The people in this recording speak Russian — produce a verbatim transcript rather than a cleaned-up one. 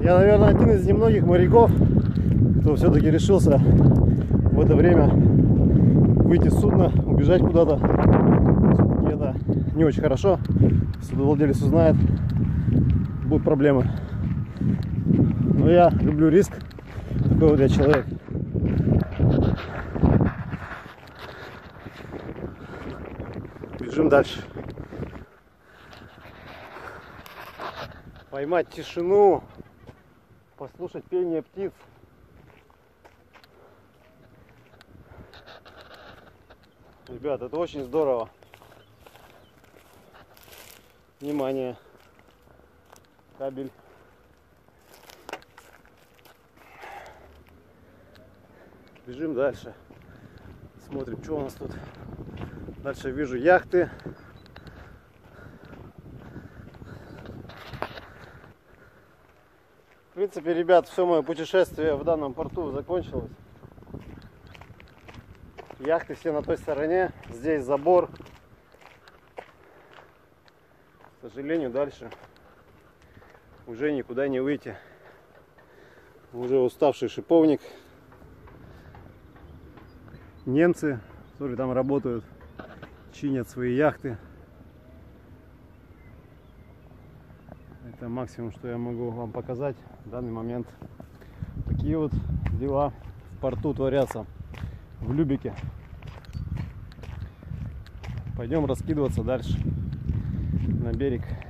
Я, наверное, один из немногих моряков, кто все-таки решился в это время выйти с судна, убежать куда-то. Все-таки это не очень хорошо. Если владелец узнает, будут проблемы. Но я люблю риск. Такой вот я человек. Бежим дальше. Поймать тишину, послушать пение птиц. Ребят, это очень здорово. Внимание. Кабель. Бежим дальше. Смотрим, что у нас тут. Дальше вижу яхты. В принципе, ребят, все мое путешествие в данном порту закончилось. Яхты все на той стороне. Здесь забор. К сожалению, дальше уже никуда не выйти. Уже уставший шиповник. Немцы, которые там работают, чинят свои яхты. Это максимум, что я могу вам показать в данный момент. Такие вот дела в порту творятся в Любеке. Пойдем раскидываться дальше на берег.